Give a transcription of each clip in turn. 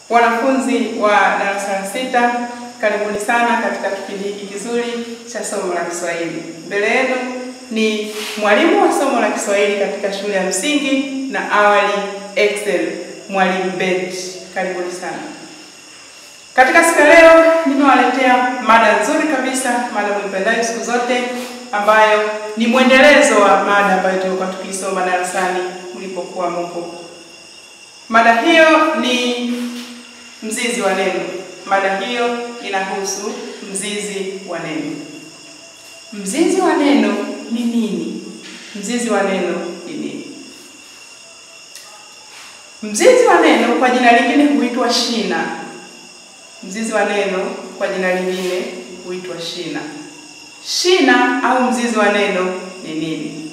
Wanafunzi wa darasa la 6, karibuni sana katika kipindi hiki kizuri cha somo la Kiswahili. Mbele yenu ni mwalimu wa somo la Kiswahili katika shule ya msingi na awali Excel, Mwalimu Beth. Karibuni sana. Katika siku leo nimewaletea mada nzuri kabisa, mada mwipendayo siku zote, ambayo ni mwendelezo wa mada ambayo tulikuwa tukisoma darasani mlipokuwa mpo. Mada hiyo ni mzizi wa neno. Mada hiyo inahusu mzizi wa neno. Mzizi wa neno ni nini? Mzizi wa neno ni nini? Mzizi wa neno kwa jina lingine huitwa shina. Mzizi wa neno kwa jina lingine huitwa shina. Shina au mzizi wa neno ni nini?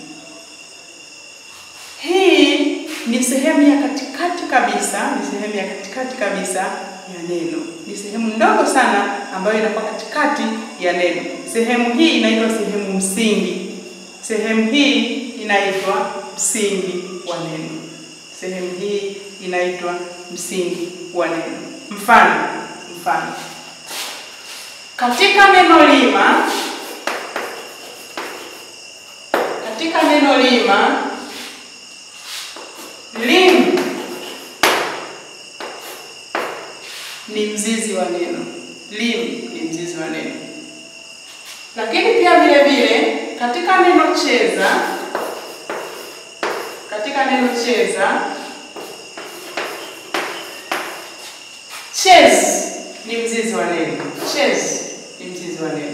Hii ni sehemu ya katikati kabisa, ya neno. Ni sehemu ndogo sana ambayo inakuwa katikati ya neno. Sehemu hii inaitwa sehemu msingi. Sehemu hii inaitwa msingi wa neno. Sehemu hii inaitwa msingi wa neno. Mfano. Katika neno lima, lim ni mzizi wa neno. Lim ni mzizi wa neno. Lakini pia vile vile katika neno cheza, chase ni mzizi wa neno. Chase ni mzizi wa neno.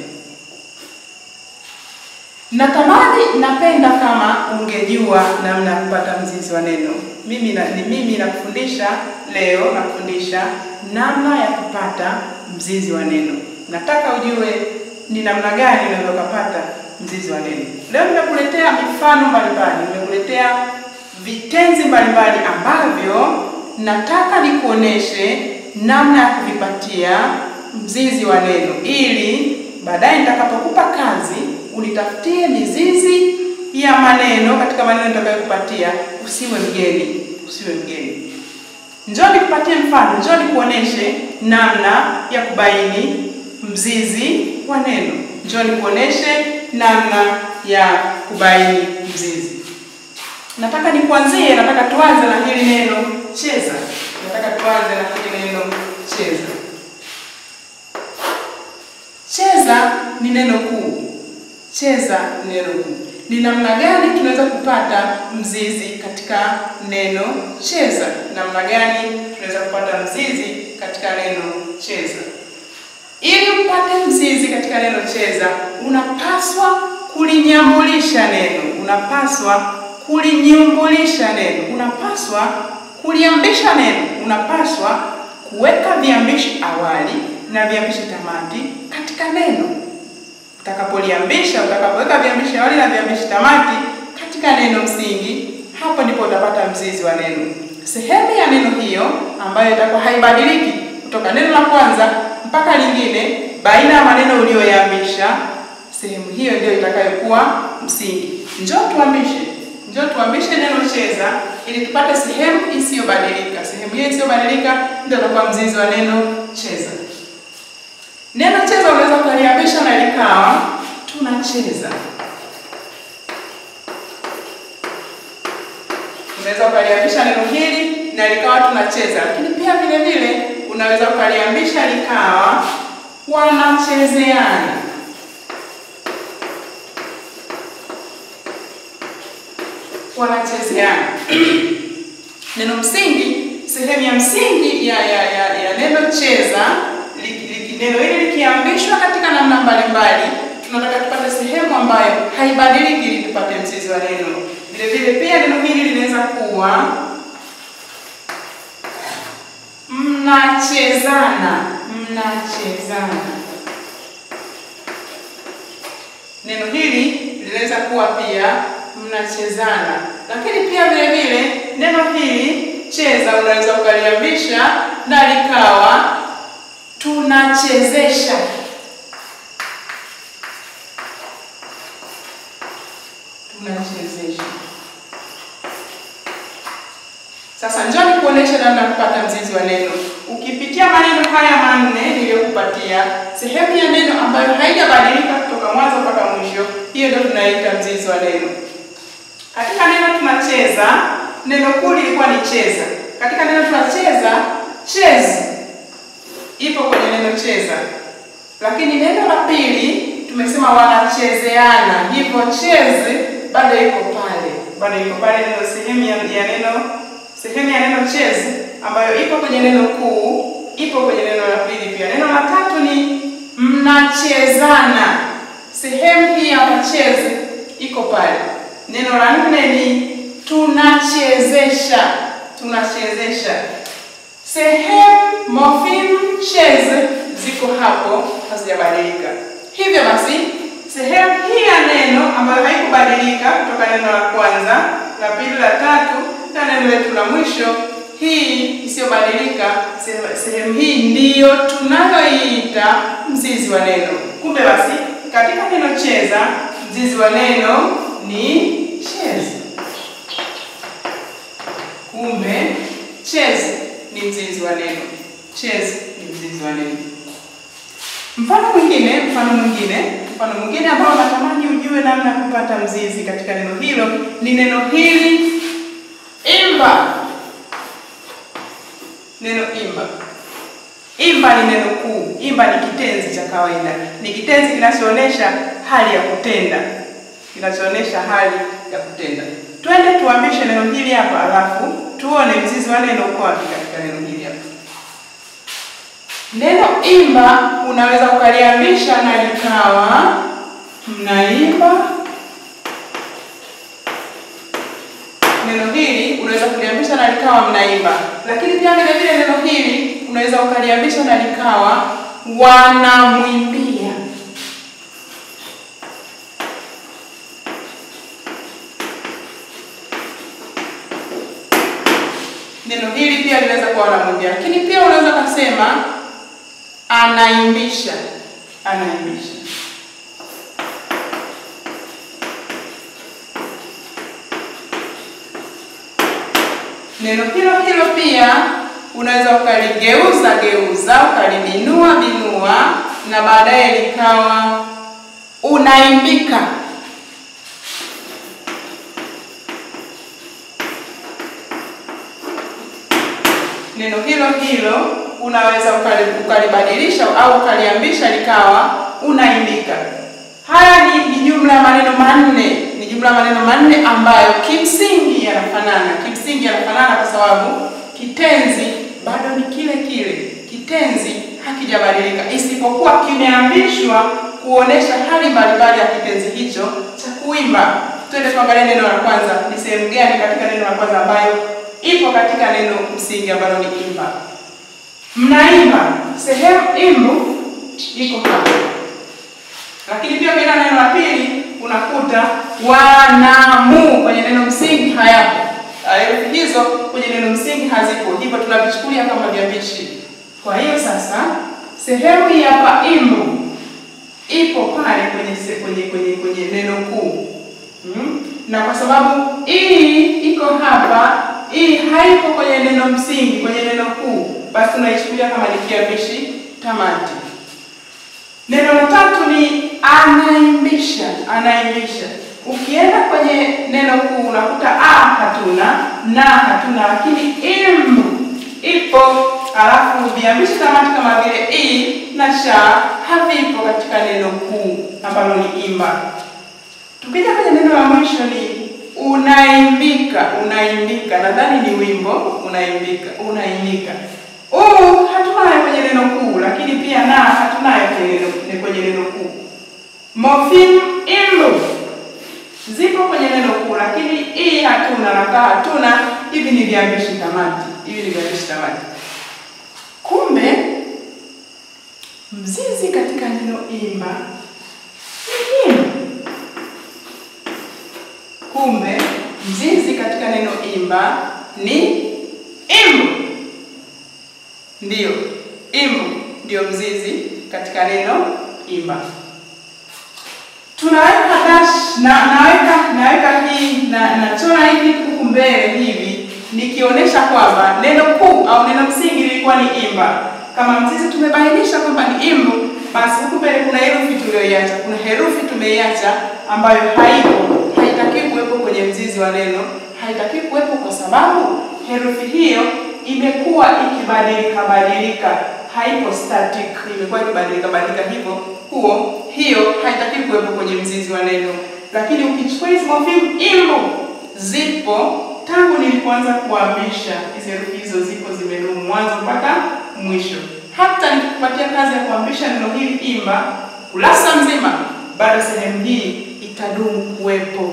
Napenda kama ungejua namna ya kupata mzizi wa neno. Mimi nakufundisha leo, namna ya kupata mzizi wa neno. Nataka ujue ni namna gani unaweza kupata mzizi wa neno. Leo nimekuletea mifano mbalimbali, nimekuletea vitenzi mbalimbali ambavyo nataka nikuoneshe namna ya kuvipatia mzizi wa neno, ili baadaye nitakapokupa kazi unitafutie mizizi ya maneno katika maneno nitakayokupatia. Usiwe mgeni. Njoo nikupatie mfano, njoo nikuoneshe namna ya kubaini mzizi wa neno. Njoo nikuoneshe namna ya kubaini mzizi. Nataka tuanze na hili neno cheza. Cheza ni neno kuu. Ni namna gani tunaweza kupata mzizi katika neno cheza? Ili upate mzizi katika neno cheza, unapaswa kulinyambulisha neno. Unapaswa kuliambisha neno. Unapaswa kuweka viambishi awali na viambishi tamati katika neno. Utakapoweka viambishi awali na viambishi tamati katika neno msingi, hapo ndipo utapata mzizi wa neno. Sehemu ya neno hiyo ambayo itakuwa haibadiliki kutoka neno la kwanza mpaka lingine baina ya maneno uliyoyaambisha, sehemu hiyo ndio itakayokuwa msingi. Njoo tuambishe neno cheza ili tupate sehemu isiyobadilika. Sehemu hiyo isiyobadilika ndio itakuwa mzizi wa neno cheza. Neno cheza unaweza kuliambisha na likawa tunacheza. Unaweza kuliambisha neno hili na likawa tunacheza. Lakini pia vile vile unaweza kuliambisha likawa wanachezeana. Neno msingi, sehemu ya msingi ya neno cheza, neno hili likiambishwa katika namna mbalimbali, tunataka tupate sehemu ambayo haibadiliki ili tupate mzizi wa neno. Vile vile pia neno hili linaweza kuwa mnachezana. Neno hili linaweza kuwa pia mnachezana. Lakini pia vile vile neno hili cheza unaweza ukaliambisha na likawa tunachezesha. Sasa njoo nikuoneshe namna ya kupata mzizi wa neno. Ukipitia maneno haya manne niliyokupatia, sehemu ya neno ambayo haijabadilika kutoka mwanzo mpaka mwisho, hiyo ndio tunaita mzizi wa neno. Katika neno tunacheza, neno kuu lilikuwa ni cheza. Katika neno tunacheza, chezi ipo kwenye neno cheza. Lakini neno la pili tumesema wanachezeana, hivyo cheze bado iko pale. Bado iko pale neno sehemu ya neno cheze ambayo ipo kwenye neno kuu, ipo kwenye neno la pili pia. Neno la tatu ni mnachezana. Sehemu hii ya mcheze iko pale. Neno la nne ni tunachezesha. Tunachezesha. Sehemu mofimu cheze ziko hapo, hazijabadilika. Hivyo basi, sehemu hii ya neno ambayo haikubadilika kutoka neno la kwanza, la pili, la tatu na neno letu la mwisho, hii isiyobadilika, sehemu hii ndiyo tunayoiita mzizi wa neno. Kumbe basi, katika neno cheza, mzizi wa neno ni cheze. Kumbe cheze ni mzizi wa neno. Cheze ni mzizi wa neno. Mfano mwingine ambao natamani ujue namna kupata mzizi katika neno hilo ni neno hili imba. Neno imba. Imba ni neno kuu. Imba ni kitenzi cha kawaida. Ni kitenzi kinachoonyesha hali ya kutenda. Kinachoonyesha hali ya kutenda. Twende tuambishe neno hili hapa, alafu tuone mzizi wa neno uko wapi katika neno hili hapa. Neno imba unaweza ukaliambisha na likawa mnaimba. Neno hili unaweza kuliambisha na likawa mnaimba. Lakini pia vile vile neno hili unaweza ukaliambisha na likawa wanamwimbia. Neno hili pia linaweza kuwa wanamwimbia. Lakini pia unaweza kusema anaimbisha. Anaimbisha. Neno hilo pia unaweza ukaligeuza, ukalibinua na baadaye likawa unaimbika. Neno hilo unaweza ukalibadilisha au ukaliambisha likawa unaimbika. Haya ni jumla ya maneno manne. Ni jumla ya maneno manne ambayo kimsingi yanafanana kwa sababu kitenzi bado ni kile. Kitenzi hakijabadilika, isipokuwa kimeambishwa kuonesha hali mbalimbali ya kitenzi hicho cha kuimba. Twende tuangalie neno la kwanza. Ni sehemu gani katika neno la kwanza ambayo ipo katika neno msingi ambalo ni imba? Mnaimba. Sehemu imbu iko hapa. Lakini pia kwenye neno la pili unakuta wanamu kwenye neno msingi hayapo. Herufi hizo kwenye neno msingi hazipo. Hivyo tunavichukulia kama viambishi. Kwa hiyo sasa sehemu hii hapa imbu ipo pale kwenye neno kuu. Na kwa sababu hii iko hapa, hii haipo kwenye neno msingi, kwenye neno kuu, basi tunaichukulia kama ni kiambishi tamati. Neno la tatu ni anaimbisha. Anaimbisha. Ukienda kwenye neno kuu unakuta a hatuna, na hatuna, lakini imbu ipo. Alafu viambishi tamati kama vile i na sha havipo katika neno kuu ambalo ni imba. Tukija kwenye neno la mwisho ni unaimbika. Unaimbika. Nadhani ni wimbo. Unaimbika. Hatunayo kwenye neno kuu, lakini pia na hatunayo kwenye neno kuu. Mofimu imbu zipo kwenye neno kuu, lakini i hatuna na ka hatuna. Hivi ni viambishi tamati. Kumbe mzizi katika neno imba ni imbu. Kumbe mzizi katika neno imba ni imbu. Imbu ndio mzizi katika neno imba. Tunaweka dash naweka hii na chora hivi huku mbele hivi nikionyesha kwamba neno kuu au neno msingi lilikuwa ni imba. Kama mzizi tumebainisha kwamba ni imbu, basi huku mbele kuna herufi tuliyoiacha. Kuna herufi tumeiacha ambayo haitaki kuwepo kwenye mzizi wa neno. Haitaki kuwepo kwa sababu herufi hiyo imekuwa ikibadilika, haipo static, imekuwa ikibadilika hivyo. Hiyo haitaki kuwepo kwenye mzizi wa neno. Lakini ukichukua hizo mofimu imbu, zipo tangu nilipoanza kuhamisha. Hizo herufi hizo zipo, zimedumu mwanzo mpaka mwisho. Hata nikikupatia kazi ya kuhamisha neno hili imba kurasa mzima, bado sehemu hii itadumu kuwepo.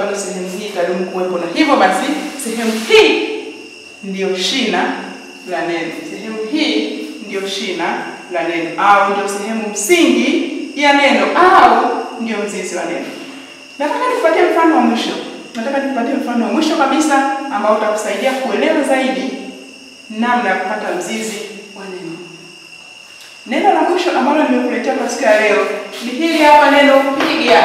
Na hivyo basi sehemu hii ndio shina la neno. Sehemu hii ndio shina la neno, au ndio sehemu msingi ya neno, au ndio mzizi wa neno. Nataka nikupatie mfano wa mwisho kabisa ambao utakusaidia kuelewa zaidi namna ya kupata mzizi wa neno. Neno la mwisho ambalo nimekuletea kwa siku ya leo ni hili hapa, neno piga.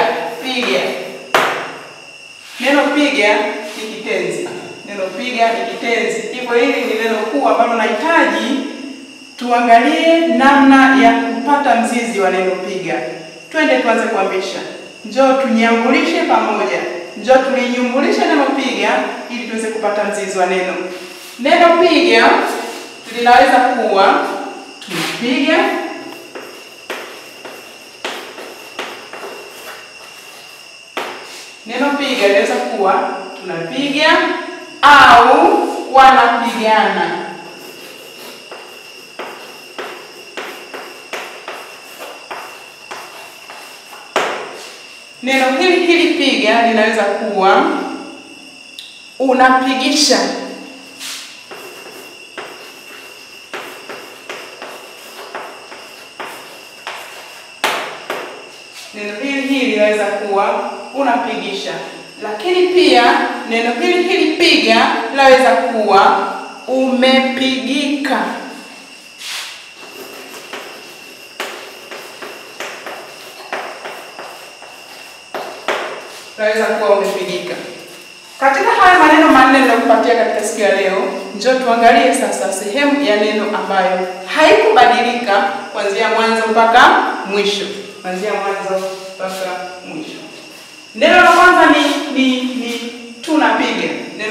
Neno piga ni kitenzi. Hivyo hili ni neno kuu ambalo nahitaji tuangalie namna ya kupata mzizi wa neno piga. Twende tuanze kuhamisha. Njoo tunyambulishe pamoja. Njoo tulinyumbulishe neno piga ili tuweze kupata mzizi wa neno. Neno piga linaweza kuwa tunapiga, neno piga linaweza kuwa tunapiga au wanapigana. Neno hili piga linaweza kuwa unapigisha. Neno hili linaweza kuwa unapigisha. Lakini pia neno hili piga linaweza kuwa umepigika. Tunaweza kuwa umepigika. Katika haya maneno manne ninayokupatia katika siku ya leo, njoo tuangalie sasa sehemu ya neno ambayo haikubadilika kuanzia mwanzo mpaka mwisho. Neno la kwanza ni tunapiga.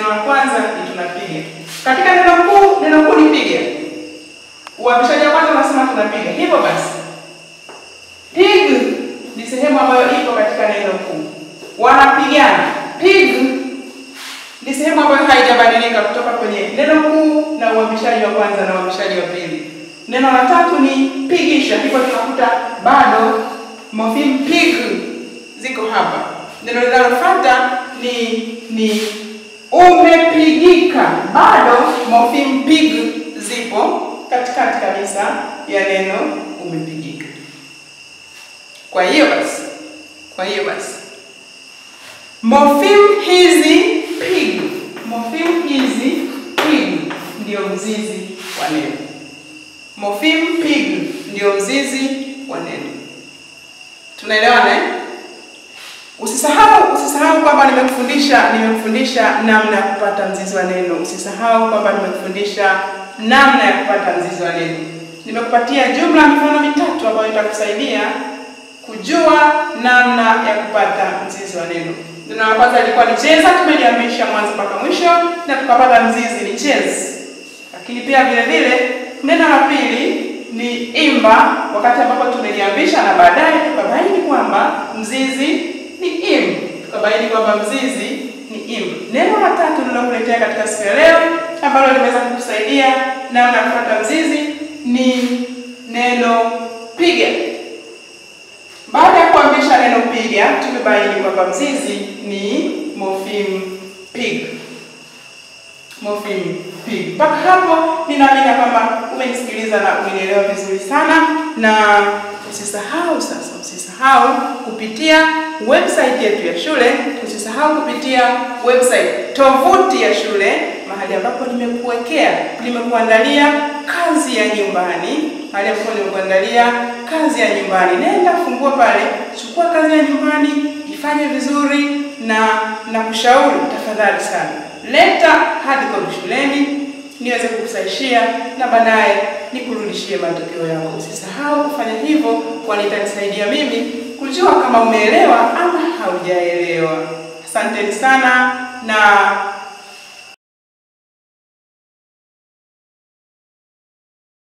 Katika neno kuu ni piga. Uhapishaji wa kwanza unasema tunapiga. Hivyo basi pig ni sehemu ambayo ipo katika neno kuu. Wanapigana. Pig ni sehemu ambayo haijabadilika kutoka kwenye neno kuu na uhapishaji wa kwanza na uhapishaji wa pili. Neno la tatu ni pigisha. Hivyo tunakuta bado mofimu pig ziko hapa. Neno linalofuata ni umepigika. Bado mofimu pig zipo katikati kabisa ya neno umepigika. Kwa hiyo basi mofimu hizi pig ndio mzizi wa neno. Mofimu pig ndio mzizi wa neno. Tunaelewana eh? Usisahau kwamba nimekufundisha namna ya kupata mzizi wa neno. Usisahau kwamba nimekufundisha namna ya kupata mzizi wa neno. Nimekupatia jumla mifano mitatu ambayo itakusaidia kujua namna ya kupata mzizi wa neno. Neno la kwanza lilikuwa ni cheza, tumeliamisha mwanzo mpaka mwisho na tukapata mzizi ni chase. Lakini pia vile neno la pili ni imba, wakati ambapo tumeliamisha na baadaye tukabaini kwamba mzizi ni im. Neno la tatu nilokuletea katika siku ya leo ambalo limeweza kukusaidia namna ya kupata mzizi ni neno piga. Baada ya kuhamisha neno piga, tumebaini kwamba mzizi ni mofimu pig. Mpaka hapo ninaamini kwamba umenisikiliza na umenielewa vizuri sana, na usisahau kupitia website yetu ya shule, tovuti ya shule, mahali ambapo nimekuandalia kazi ya nyumbani. Nenda fungua pale, chukua kazi ya nyumbani, ifanye vizuri na kushauri tafadhali sana leta hard copy shuleni niweze kukusahihishia na baadaye nikurudishie matokeo yako. Usisahau kufanya hivyo, kwani itanisaidia mimi kujua kama umeelewa ama haujaelewa. Asanteni sana na